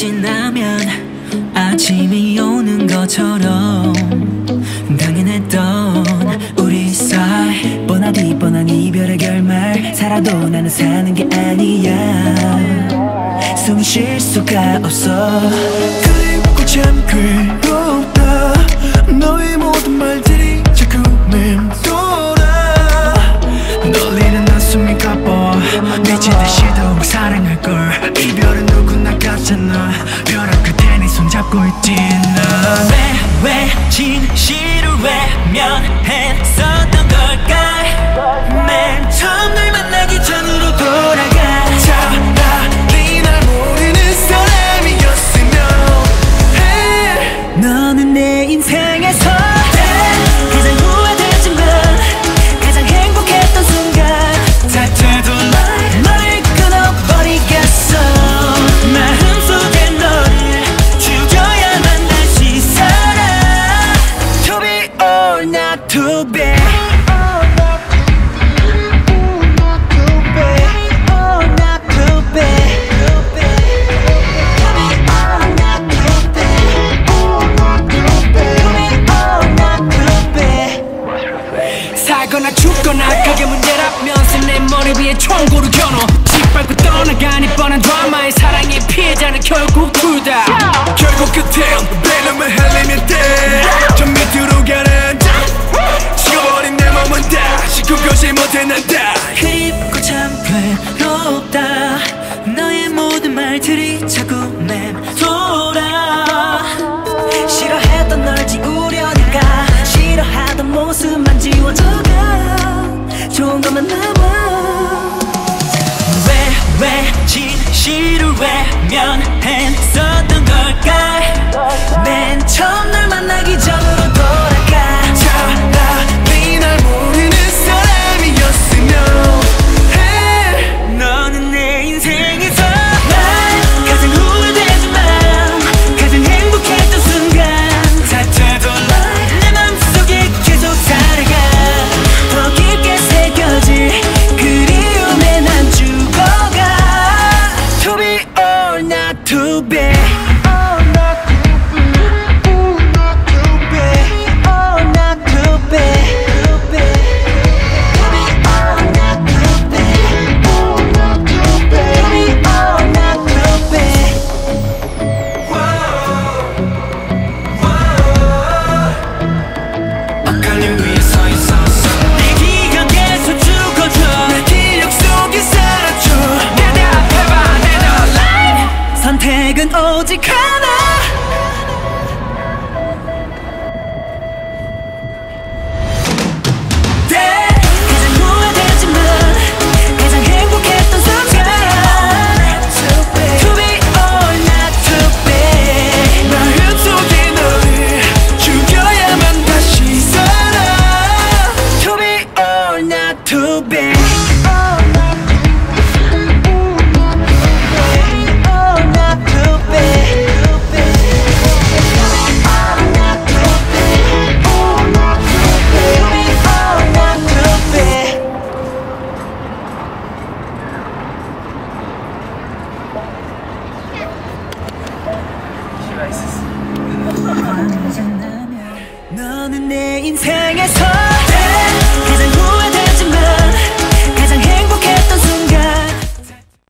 지나면 아침이 오는 것처럼 당연했던 우리 사이 뻔하디 뻔한 이별의 결말 살아도 나는 사는 게 아니야 숨 쉴 수가 없어 그리고 참 괴롭다 너의 모든 말들이 자꾸 맴돌아 널리는 난 숨이 가빠 미친 듯이도 사랑할걸 이별은 누구나 같잖아 벼랑 끝에 네 손잡고 있지 나 왜 진실을 외면했었던 걸까 맨 처음 널 만나기 전으로 돌아가 차라리 날 모르는 사람이었으면 해 너는 내 인생에서 가장 후회되지만 가장 행복했던 순간 다투도 너를 끊어버리겠어 마음속에 너를 죽여야만 다시 살아 To be or not to be 살거나 죽거나 그게 문제라면서 내 머리 위에 총구를 겨눠 짓밟고 떠나가니 뻔한 드라마의 사랑의 피해자는 결국 둘다 결국 끝엔 배름을 흘리면 돼저 밑으로 가라앉아 식어버린 내 몸은 다시 꿈꾸지 못해 난다 그립고 참 괴롭다 너의 모든 말들이 자꾸 맴돌아 싫어했던 널 지우려니까 싫어하던 모습만 지워져가 좋은 것만 남아 왜 진실을 외면했었던 걸까 맨 처음 널 만나기 전으로 돌아가 차라리 날 모르는 사람이었으면 해 너는 내 인생에서 난 가장 후회되지만 가장 행복했던 순간 다투도 내 맘속에 계속 살아가 더 깊게 새겨질 그리움에 난 죽어가 To be or not to be 선택은 오직 하나 가장 후회되지만 가장 행복했던 순간 To be or not to be 마음속에 너를 죽여야만 다시 살아 To be or not to be 너는 내 인생에서